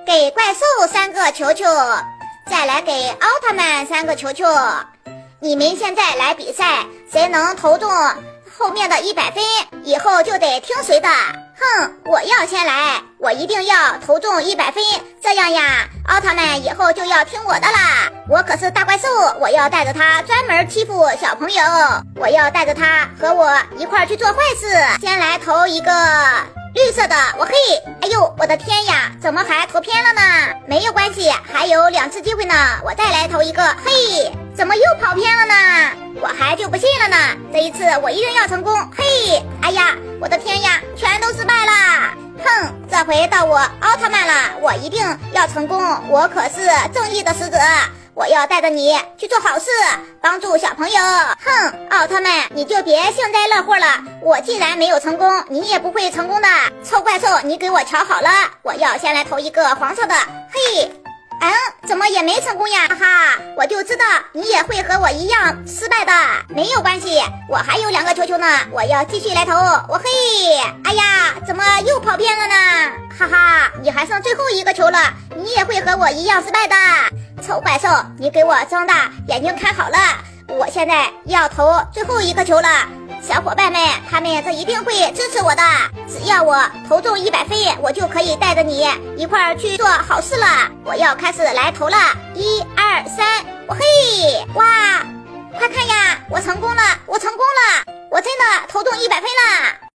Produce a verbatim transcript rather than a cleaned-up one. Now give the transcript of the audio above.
给怪兽三个球球，再来给奥特曼三个球球。你们现在来比赛，谁能投中后面的一百分，以后就得听谁的。哼，我要先来，我一定要投中一百分，这样呀，奥特曼以后就要听我的啦。我可是大怪兽，我要带着他专门欺负小朋友，我要带着他和我一块去做坏事。先来投一个绿色的，我嘿，哎呦，我的天呀，怎么还投偏了呢？没有关系，还有两次机会呢，我再来投一个，嘿，怎么又跑偏了呢？我还就不信了呢，这一次我一定要成功，嘿，哎呀，我的天呀，全都失败了。哼，这回到我奥特曼了，我一定要成功，我可是正义的使者，我要带着你去做好事，帮助小朋友。哼，奥特曼，你就别幸灾乐祸了，我既然没有成功，你也不会成功的。臭怪兽，你给我瞧好了，我要先来投一个黄色的，嘿，嗯，怎么也没成功呀？哈哈，我就知道你也会和我一样失败的。没有关系，我还有两个球球呢，我要继续来投。我嘿，哎呀，怎么又跑偏了呢？哈哈，你还剩最后一个球了，你也会和我一样失败的。臭怪兽，你给我睁大眼睛看好了，我现在要投最后一颗球了。小伙伴们，他们这一定会支持我的，只要我投中一百分，我就可以带着你一块儿去做好事了。我要开始来投了，一二三，我嘿，哇，快看呀，我成功了，我成功了，我真的投中一百分了。